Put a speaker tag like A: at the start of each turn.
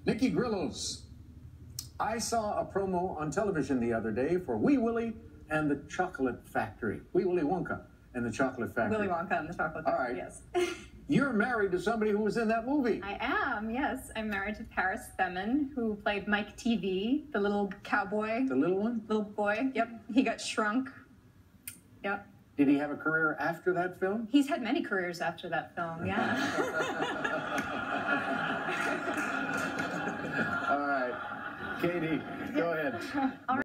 A: Nikki Grillos. I saw a promo on television the other day for Wee Willy and the Chocolate Factory. Wee Willy Wonka and the Chocolate Factory.
B: Willy Wonka and the Chocolate Factory,
A: all right.
B: Yes.
A: You're married to somebody who was in that movie.
B: I am, yes. I'm married to Paris Beman, who played Mike Teavee, the little cowboy.
A: The little one?
B: Little boy, yep. He got shrunk. Yep.
A: Did he have a career after that film?
B: He's had many careers after that film, yeah.
A: All right. Katie, go ahead.